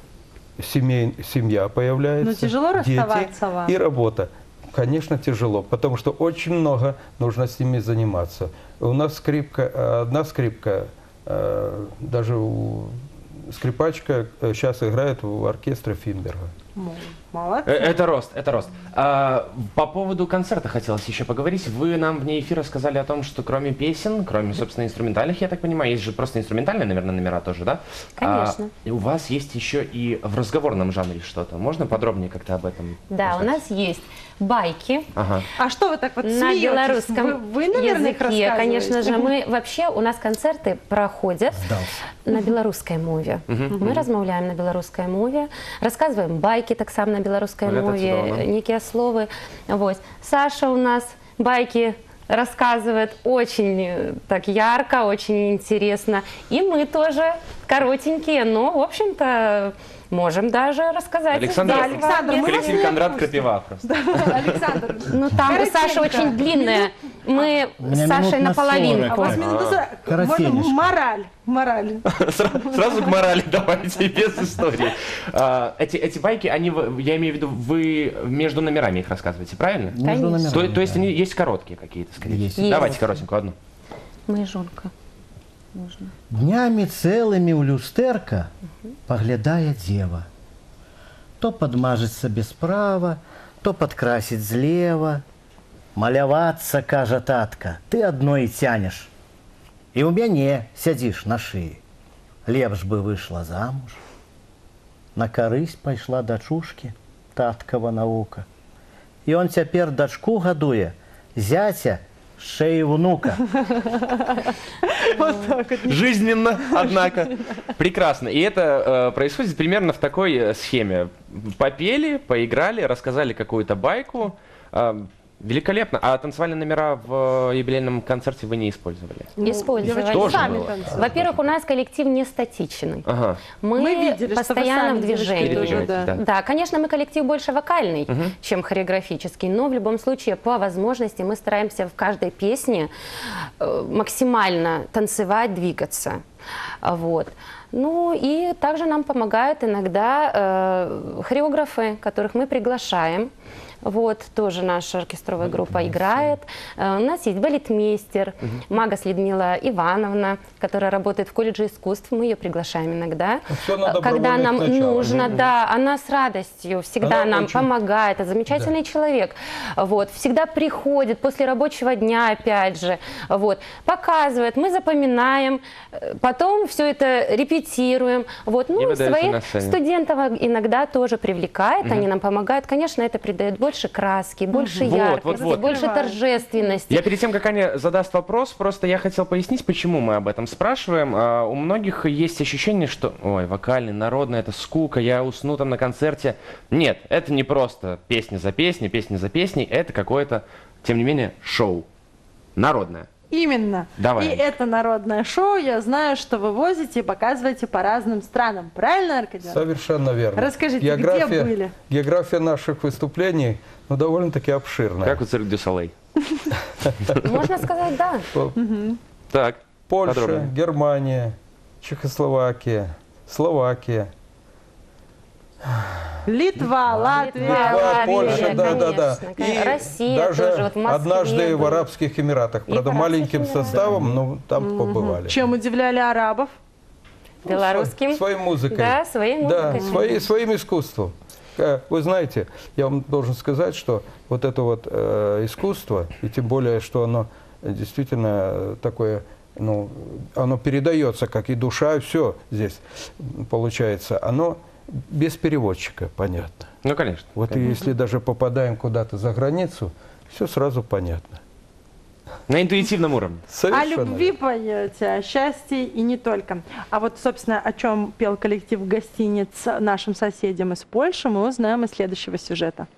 семья появляется, Ну, тяжело дети расставаться вам? и работа. Конечно, тяжело, потому что очень много нужно с ними заниматься. У нас одна скрипка, даже скрипачка сейчас играет в оркестре Финберга. Молодцы. Это рост, это рост. По поводу концерта хотелось еще поговорить. Вы нам вне эфира сказали о том, что кроме песен, кроме, собственно, инструментальных, я так понимаю, есть же просто инструментальные, наверное, номера тоже, да? Конечно. И у вас есть еще и в разговорном жанре что-то. Можно подробнее как-то об этом? Да, у нас есть байки. Ага. А что вы так вот На смеетесь? белорусском Вы, наверное, их языке, рассказываете? конечно же, мы вообще, у нас концерты проходят на белорусской мове. Мы размаўляем на белорусской мове, рассказываем байки так само на белорусской мове, некие словы. Вот. Саша у нас байки рассказывает очень так ярко, очень интересно. И мы тоже коротенькие, но, в общем-то, можем даже рассказать. Александр, мы коллектив вас Кондрат Крапива просто. Александр. Ну там у Саши очень длинная. Мы с Сашей наполовину. А у вас минут мораль. Сразу к морали давайте, без истории. Эти байки, они, я имею в виду, вы между номерами их рассказываете, правильно? Между номерами, То есть они есть короткие какие-то, скорее всего? Есть. Давайте коротенькую одну. Мэйжонка. Можно. Днями целыми ў люстэрка паглядае дзева. То падмажыць сабе справа, то падкрасіць злева. Малявацца, кажа татка, ты адно і цянеш. І ў мяне сядзіш на шыі. Лепш бы выйшла замуж. На карысць пайшла дачушкі, таткава навука. І он цяпер дачку гадуе, зяця, шеи внука. Жизненно, однако. Прекрасно. И это происходит примерно в такой схеме. Попели, поиграли, рассказали какую-то байку. Великолепно. А танцевальные номера в юбилейном концерте вы не использовали? Использовали. Тоже Во-первых, у нас коллектив не статичный. Ага. Мы видели, постоянно в движении. Да, конечно, мы коллектив больше вокальный, чем хореографический, но в любом случае, по возможности, мы стараемся в каждой песне максимально танцевать, двигаться. Вот. Ну и также нам помогают иногда хореографы, которых мы приглашаем. Вот, тоже наша оркестровая группа играет. У нас есть балетмейстер, Магас Людмила Ивановна, которая работает в колледже искусств. Мы ее приглашаем иногда, когда нам нужно. Да, она с радостью всегда нам помогает. Это замечательный человек. Вот, всегда приходит после рабочего дня, опять же. Вот, показывает, мы запоминаем, потом все это репетируем. Вот, ну, своих студентов иногда тоже привлекает, они нам помогают. Конечно, это придает больше краски, больше яркости, больше торжественности. Я перед тем, как Аня задаст вопрос, просто я хотел пояснить, почему мы об этом спрашиваем. У многих есть ощущение, что, ой, вокальный, народный, это скука, я усну там на концерте. Нет, это не просто песня за песней, это какое-то, тем не менее, шоу. Народное. Именно. Давай. И это народное шоу, я знаю, что вы возите и показываете по разным странам. Правильно, Аркадий? Совершенно верно. Расскажите, где были? География наших выступлений довольно-таки обширная. Как у Цирк дю Солей. Можно сказать, да. Так. Польша, Германия, Чехословакия, Словакия. Литва, Латвия, Польша, да. И Россия даже тоже, вот в Москве однажды в были. Арабских Эмиратах. Правда, маленьким составом, но там побывали. Чем удивляли арабов? Белорусским. Своей музыкой. Да, своей музыкой. Да, своим искусством. Вы знаете, я вам должен сказать, что вот это вот искусство, и тем более, что оно действительно такое, ну, оно передается, как и душа, все здесь получается, оно без переводчика, понятно. Ну, конечно. Вот конечно. И если даже попадаем куда-то за границу, все сразу понятно. На интуитивном уровне. О любви поете, о счастье и не только. А вот, собственно, о чем пел коллектив гостиниц нашим соседям из Польши, мы узнаем из следующего сюжета.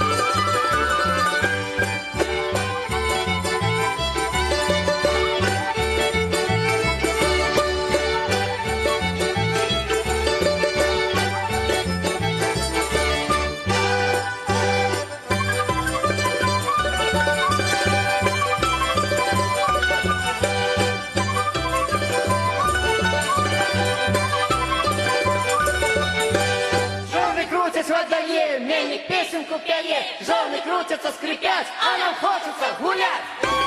Жены крутятся во дворе, мельник песенку пяет. Жены крутятся, скрипят, а нам хочется гулять.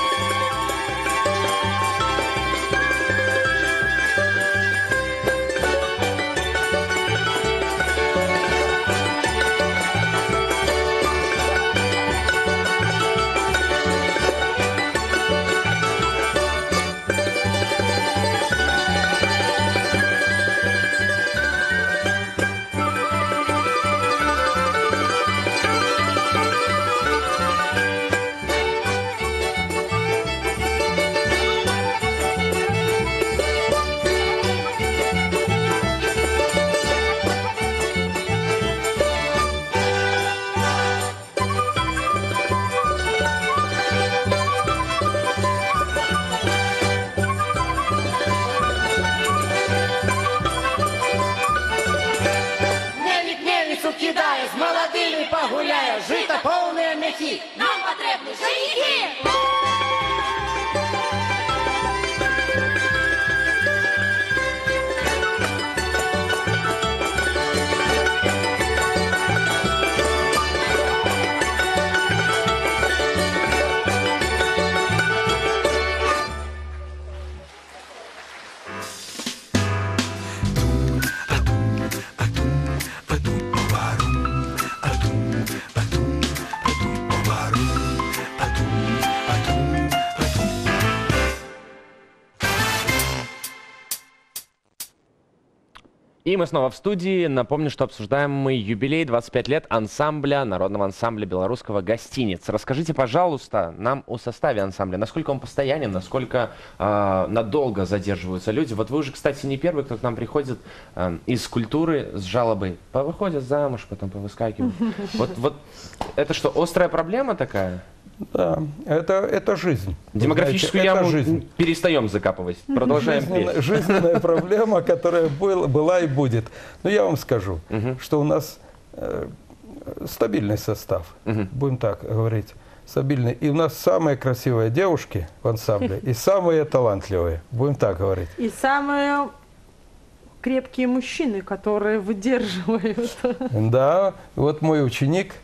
Мельник мельницу кидая, с молодыми погуляя, жито полные мехи. Нам потребны женихи. И мы снова в студии. Напомню, что обсуждаем мы юбилей 25 лет ансамбля, народного ансамбля белорусского «Гостиниц». Расскажите, пожалуйста, нам о составе ансамбля. Насколько он постоянен, насколько надолго задерживаются люди. Вот вы уже, кстати, не первый, кто к нам приходит из культуры с жалобой. Повыходят замуж, потом повыскакивают. Вот это что, острая проблема такая? Да, это жизнь. Демографическую яму перестаем закапывать. Продолжаем петь. Жизненная проблема, которая была и будет. Но я вам скажу, что у нас стабильный состав, будем так говорить, стабильный. И у нас самые красивые девушки в ансамбле и самые талантливые, будем так говорить. И самые крепкие мужчины, которые выдерживают. Да, вот мой ученик,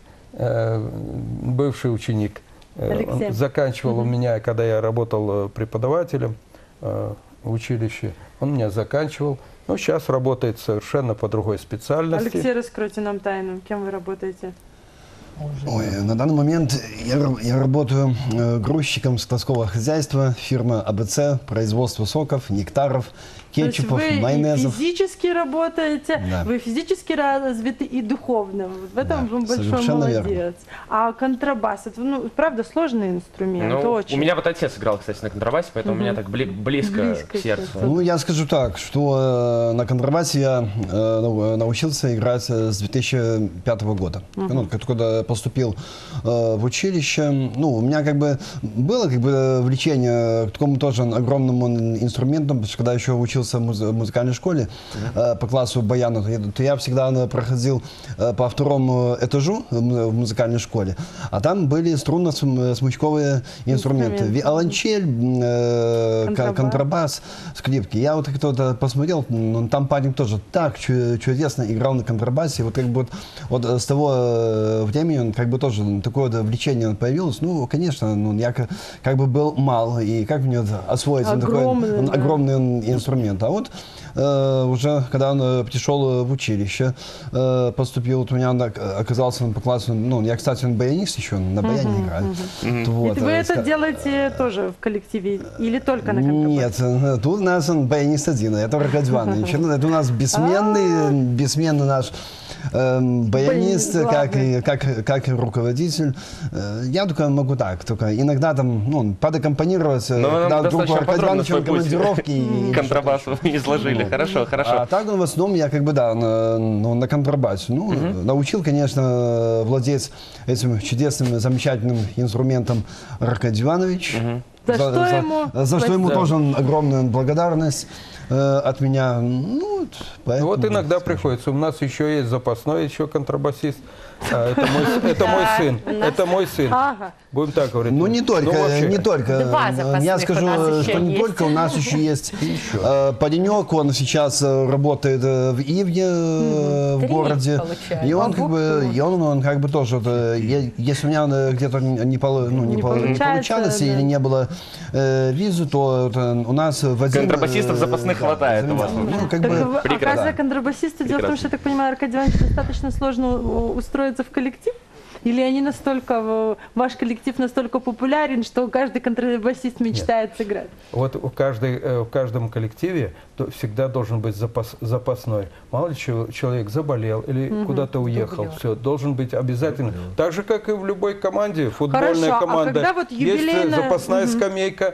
бывший ученик, он заканчивал у меня, когда я работал преподавателем в училище, он меня заканчивал. Но сейчас работает совершенно по другой специальности. Алексей, раскройте нам тайну. Кем вы работаете? Ой, на данный момент я работаю грузчиком складского хозяйства, фирма АБЦ, производство соков, нектаров, кетчупов, То есть вы майонезов. И физически работаете, Да. вы физически развиты и духовно. Вот в этом Да, вы большой совершенно молодец. верно. А контрабас, это, правда, сложный инструмент. Ну, очень. у меня вот отец играл, кстати, на контрабасе, поэтому у меня так близко к сердцу. Ну, я скажу так, что на контрабасе я научился играть с 2005 года. Ну, когда поступил в училище, ну, у меня как бы было влечение к такому тоже огромному инструменту, потому что когда еще учился в музыкальной школе по классу баяна, то я всегда проходил по второму этажу в музыкальной школе, а там были струнно-смычковые инструменты. Виолончель, контрабас, скрипки. Я вот кто-то посмотрел, там парень тоже так чудесно играл на контрабасе. Вот как бы вот с того времени как бы тоже такое влечение появилось. Ну, конечно, я как бы был мал, и как мне освоить такой огромный инструмент. А вот уже когда он пришел в училище, поступил, вот у меня оказался по классу, ну, я, кстати, баянист еще, на баяне играю. Вот. И вы это делаете тоже в коллективе или только на контрабасе? Нет, тут у нас баянист один, это Аркадий Иванович. Это у нас бессменный наш баянист, как и руководитель. Я только могу так, только иногда там, ну, подаккомпанировать, когда вдруг у Аркадия Ивановича командировки. Контрабасу изложили, хорошо, хорошо. А так в основном я как бы, да, на контрабасе. Ну, научил, конечно, владеть этим чудесным, замечательным инструментом Аркадий Иванович. За что ему тоже огромная благодарность от меня. Ну, вот иногда приходится. У нас еще есть запасной еще контрабасист. Это мой сын. Это мой сын. Будем так говорить. Ну не только, не только. Я скажу, что не только, у нас еще есть паренек, он сейчас работает в Ивне, в городе. И он как бы тоже, если у меня где-то не получалось или не было визы, то у нас Вадим... Контрабасистов запасных хватает у вас. Оказывается, контрабасисты, дело в том, что, я так понимаю, Аркадий Иванович достаточно сложно устроиться в коллектив? Или они настолько, ваш коллектив настолько популярен, что каждый контрабасист мечтает сыграть? Вот в каждом коллективе всегда должен быть запасной. Мало ли человек заболел или куда-то уехал, все, должен быть обязательно. Так же, как и в любой команде, футбольная команда. Вот есть запасная скамейка,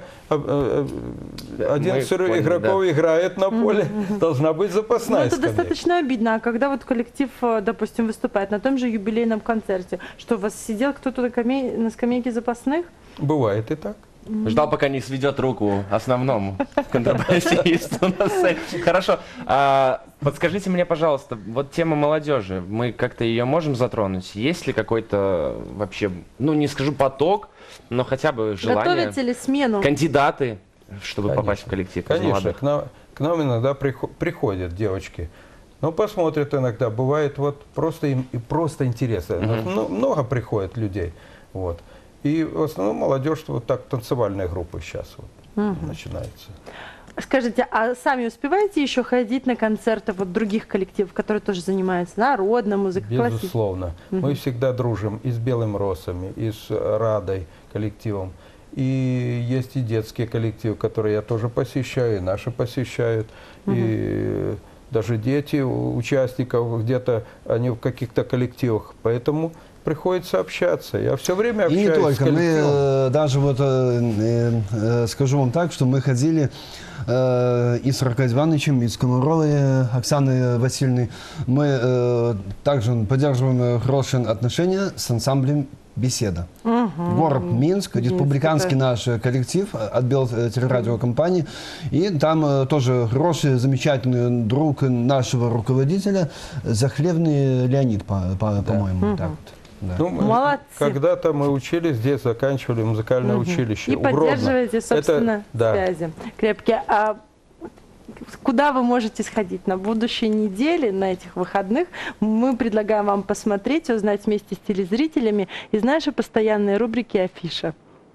11 игроков играет на поле, должна быть запасная скамейка. Это достаточно обидно. А когда вот коллектив, допустим, выступает на том же юбилейном концерте, что у вас сидел кто-то на скамейке запасных? Бывает и так. Ждал, пока не сведет руку основному контрабасисту на сцене. Хорошо. Подскажите мне, пожалуйста, вот тема молодежи, мы как-то ее можем затронуть? Есть ли какой-то вообще, ну не скажу поток, но хотя бы желание? Готовятся ли смену? Кандидаты, чтобы попасть в коллектив? Конечно, к нам иногда приходят девочки. Ну, посмотрят иногда, бывает вот просто им просто интересно. Много приходит людей, вот. И в основном молодежь, вот так, танцевальные группы сейчас вот начинаются. Скажите, а сами успеваете еще ходить на концерты вот других коллективов, которые тоже занимаются народной музыкой, классикой? Безусловно. Мы всегда дружим и с Белым Росами, и с Радой коллективом. И есть и детские коллективы, которые я тоже посещаю, и наши посещают. И даже дети участников, где-то они в каких-то коллективах. Поэтому приходится общаться. Я все время общаюсь. И не только. Мы даже вот скажу вам так, что мы ходили и с Аркадием Ивановичем, и с Комаровой Оксаной Васильевной. Мы также поддерживаем хорошие отношения с ансамблем «Беседа». Город Минск, республиканский наш коллектив от Белтелерадиокомпании. И там тоже хороший, замечательный друг нашего руководителя, Захлевный Леонид, по-моему. Так вот. Да. Ну, когда-то мы учились здесь, заканчивали музыкальное училище. И поддерживаете, собственно, связи крепкие. А куда вы можете сходить на будущей неделе, на этих выходных? Мы предлагаем вам посмотреть, узнать вместе с телезрителями из нашей постоянной рубрики «Афиша».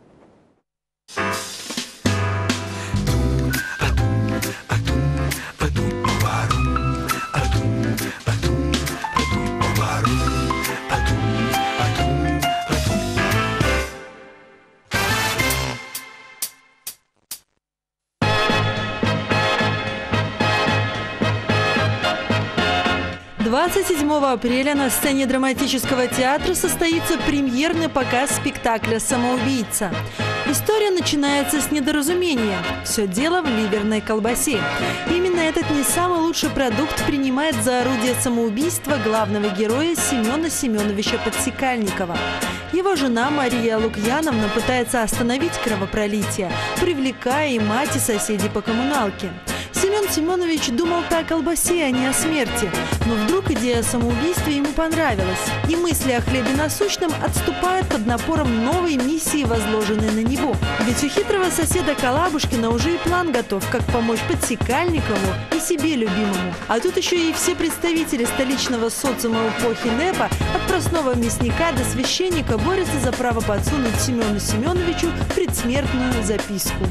– 27 апреля на сцене драматического театра состоится премьерный показ спектакля «Самоубийца». История начинается с недоразумения. Все дело в ливерной колбасе. Именно этот не самый лучший продукт принимает за орудие самоубийства главного героя Семена Семеновича Подсекальникова. Его жена Мария Лукьяновна пытается остановить кровопролитие, привлекая и мать, и соседей по коммуналке. Семен Семенович думал-то о колбасе, а не о смерти. Но вдруг идея о самоубийстве ему понравилась. И мысли о хлебе насущном отступают под напором новой миссии, возложенной на него. Ведь у хитрого соседа Калабушкина уже и план готов, как помочь Подсекальникову и себе любимому. А тут еще и все представители столичного социума эпохи НЭПа, от простого мясника до священника, борются за право подсунуть Семену Семеновичу предсмертную записку.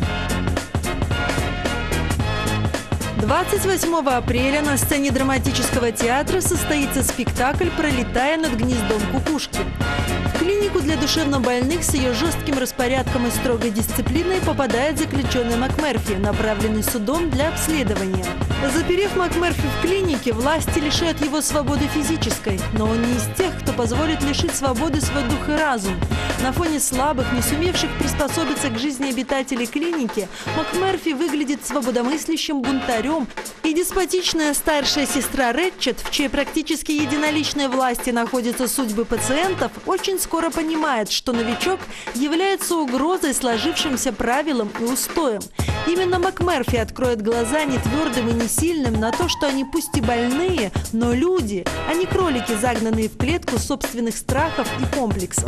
28 апреля на сцене драматического театра состоится спектакль «Пролетая над гнездом кукушки». В клинику для для душевнобольных с ее жестким распорядком и строгой дисциплиной попадает заключенный МакМерфи, направленный судом для обследования. Заперев МакМерфи в клинике, власти лишают его свободы физической, но он не из тех, кто позволит лишить свободы свой дух и разум. На фоне слабых, не сумевших приспособиться к жизни обитателей клиники, МакМерфи выглядит свободомыслящим бунтарем, и деспотичная старшая сестра Рэтчет, в чьей практически единоличной власти находятся судьбы пациентов, очень скоро понимает, что новичок является угрозой сложившимся правилам и устоям. Именно МакМерфи откроет глаза не твердым и не сильным на то, что они пусть и больные, но люди, а не кролики, загнанные в клетку собственных страхов и комплексов.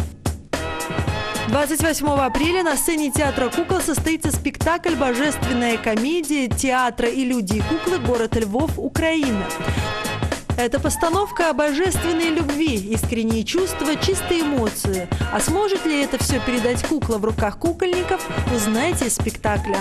28 апреля на сцене Театра кукол состоится спектакль «Божественная комедия театра и люди и куклы. Город Львов, Украина». Это постановка о божественной любви, искренние чувства, чистые эмоции. А сможет ли это все передать кукла в руках кукольников, узнаете из спектакля.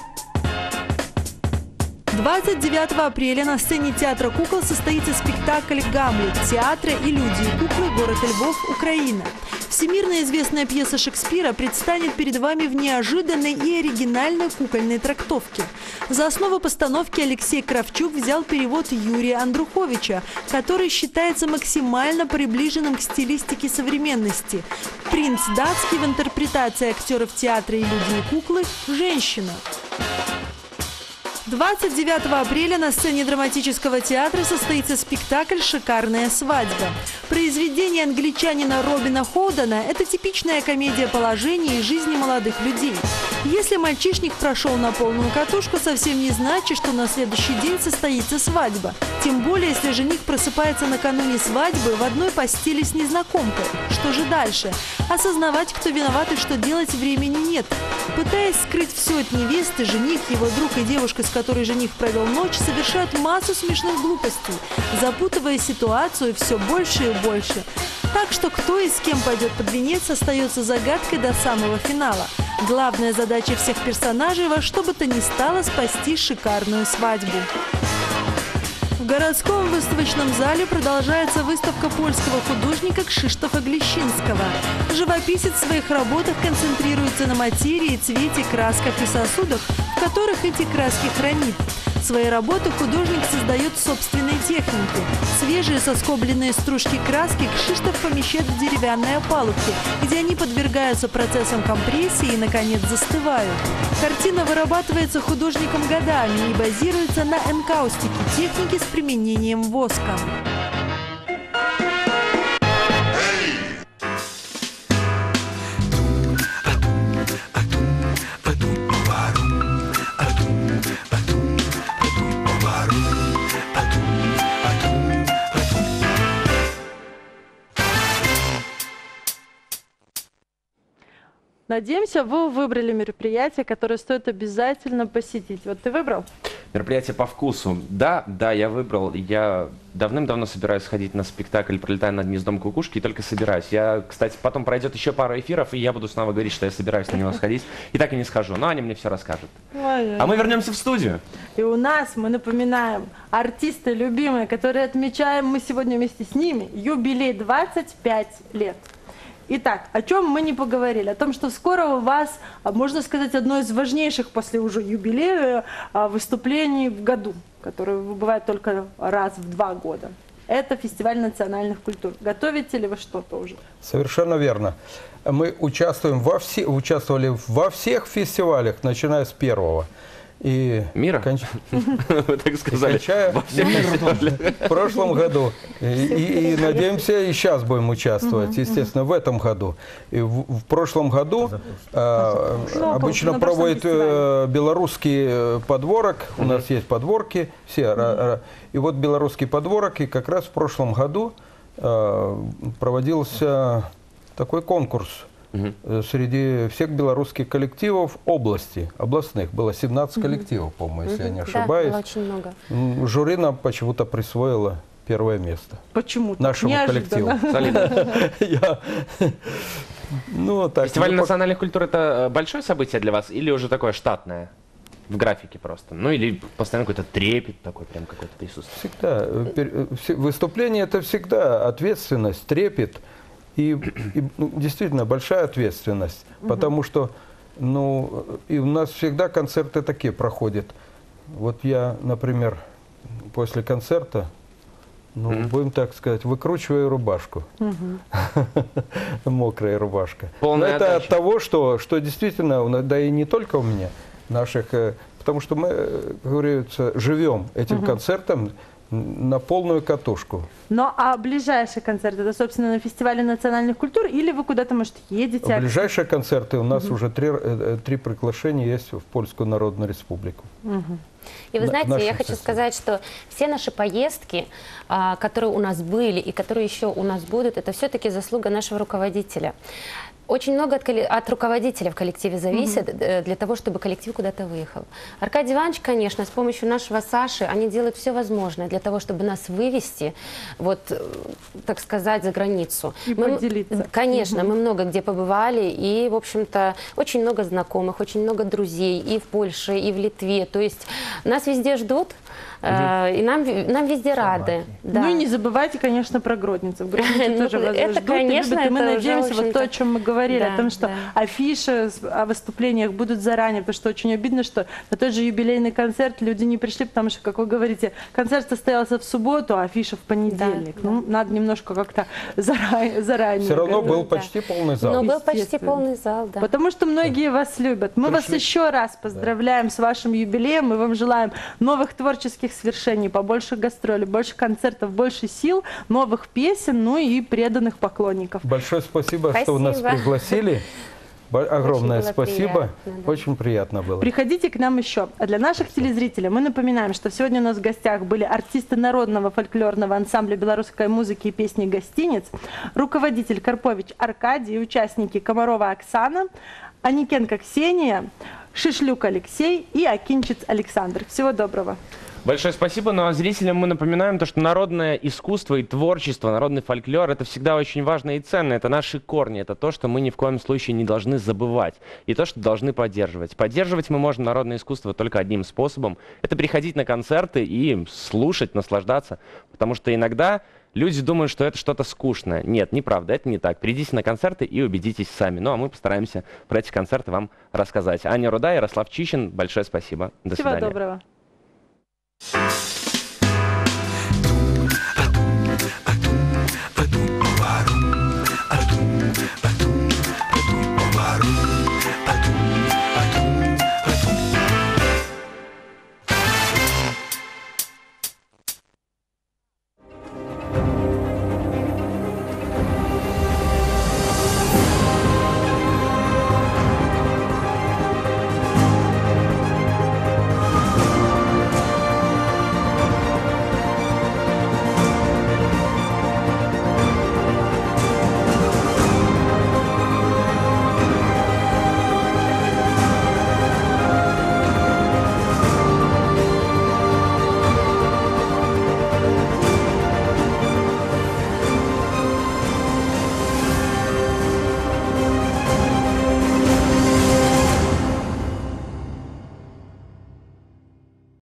29 апреля на сцене Театра кукол состоится спектакль «Гамлет. Театра и люди и куклы. Город Львов, Украина». Всемирно известная пьеса Шекспира предстанет перед вами в неожиданной и оригинальной кукольной трактовке. За основу постановки Алексей Кравчук взял перевод Юрия Андруховича, который считается максимально приближенным к стилистике современности. Принц датский в интерпретации актеров театра и люди и куклы «Женщина». 29 апреля на сцене драматического театра состоится спектакль «Шикарная свадьба». Произведение англичанина Робина Хоудена – это типичная комедия положений и жизни молодых людей. Если мальчишник прошел на полную катушку, совсем не значит, что на следующий день состоится свадьба. Тем более, если жених просыпается накануне свадьбы в одной постели с незнакомкой. Что же дальше? Осознавать, кто виноват и что делать, времени нет. Пытаясь скрыть все от невесты, жених, его друг и девушка, с которой жених провел ночь, совершают массу смешных глупостей, запутывая ситуацию все больше и больше. Так что кто и с кем пойдет под венец, остается загадкой до самого финала. Главная задача всех персонажей во что бы то ни стало спасти шикарную свадьбу. В городском выставочном зале продолжается выставка польского художника Кшиштофа Глещинского. Живописец в своих работах концентрируется на материи, цвете, красках и сосудах, в которых эти краски хранит. Свои работы художник создает собственной техникой. Свежие соскобленные стружки краски Кшиштоф помещает в деревянные опалубки, где они подвергаются процессам компрессии и, наконец, застывают. Картина вырабатывается художником годами и базируется на энкаустике, технике с применением воска. Надеемся, вы выбрали мероприятие, которое стоит обязательно посетить. Вот ты выбрал? Мероприятие по вкусу. Да, я выбрал. Я давным-давно собираюсь сходить на спектакль «Пролетая над гнездом кукушки», и только собираюсь. Кстати, потом пройдет еще пара эфиров, и я буду снова говорить, что я собираюсь на него сходить. И так и не схожу, но они мне все расскажут. А мы вернемся в студию. И у нас, мы напоминаем, артисты любимые, которые отмечаем мы сегодня вместе с ними, юбилей 25 лет. Итак, о чем мы не поговорили? О том, что скоро у вас, можно сказать, одно из важнейших после уже юбилея выступлений в году, которое бывает только раз в 2 года. Это фестиваль национальных культур. Готовите ли вы что-то уже? Совершенно верно. Мы участвовали во всех фестивалях, начиная с первого. И мира? Вы так сказали. В прошлом году. И надеемся, и сейчас будем участвовать, естественно, в этом году. И в прошлом году обычно проводит белорусский подворок. У нас есть подворки. И вот белорусский подворок. И как раз в прошлом году проводился такой конкурс. Среди всех белорусских коллективов областных. Было 17 коллективов, по-моему, если я не ошибаюсь. Да, было очень много. Жюри нам почему-то присвоило первое место. Почему-то? Нашему коллективу. Фестиваль национальных культур – это большое событие для вас или уже такое штатное? В графике просто. Ну или постоянно какой-то трепет такой, прям какой-то присутствует. Всегда. Выступление – это всегда ответственность, трепет. И действительно большая ответственность, потому что и у нас всегда концерты такие проходят. Вот я, например, после концерта, будем так сказать, выкручиваю рубашку. Мокрая рубашка. Это от того, что действительно, да и не только у меня, потому что мы, говорится, живем этим концертом на полную катушку. Ну, а ближайший концерт, это, собственно, на фестивале национальных культур, или вы куда-то, может, едете? Ближайшие концерты у нас уже три приглашения есть в Польскую Народную Республику. И вы знаете, я хочу сказать, что все наши поездки, которые у нас были и которые еще у нас будут, это все-таки заслуга нашего руководителя. Очень много от руководителя в коллективе зависит для того, чтобы коллектив куда-то выехал. Аркадий Иванович, конечно, с помощью нашего Саши, они делают все возможное для того, чтобы нас вывести, вот, так сказать, за границу. И поделиться. Конечно, мы много где побывали, и, в общем-то, очень много знакомых, очень много друзей и в Польше, и в Литве. То есть нас везде ждут, и нам везде рады. Да. Ну и не забывайте, конечно, про Гродницы. В Гроднице тоже вас ждут и любят. И мы надеемся, вот то, о чем мы говорили, о том, что афиши о выступлениях будут заранее, потому что очень обидно, что на тот же юбилейный концерт люди не пришли, потому что, как вы говорите, концерт состоялся в субботу, а афиша в понедельник. Ну, надо немножко как-то заранее. Все равно был почти полный зал. Но был почти полный зал, да. Потому что многие вас любят. Мы вас еще раз поздравляем с вашим юбилеем, мы вам желаем новых творческих свершений, побольше гастролей, больше концертов, больше сил, новых песен, ну и преданных поклонников. Большое спасибо, что вы нас пригласили. Огромное спасибо. Приятно, очень приятно было. Приходите к нам еще. А для наших телезрителей мы напоминаем, что сегодня у нас в гостях были артисты народного фольклорного ансамбля белорусской музыки и песни «Гостиниц», руководитель Карпович Аркадий и участники Комарова Оксана, Аникенко Ксения, Шишлюк Алексей и Акинчиц Александр. Всего доброго. Большое спасибо. Ну а зрителям мы напоминаем, что народное искусство и творчество, народный фольклор — это всегда очень важно и ценно. Это наши корни, это то, что мы ни в коем случае не должны забывать. И то, что должны поддерживать. Поддерживать мы можем народное искусство только одним способом. Это приходить на концерты и слушать, наслаждаться. Потому что иногда люди думают, что это что-то скучное. Нет, неправда, это не так. Придите на концерты и убедитесь сами. Ну а мы постараемся про эти концерты вам рассказать. Аня Руда, Ярослав Чищин, большое спасибо. До свидания. Всего доброго.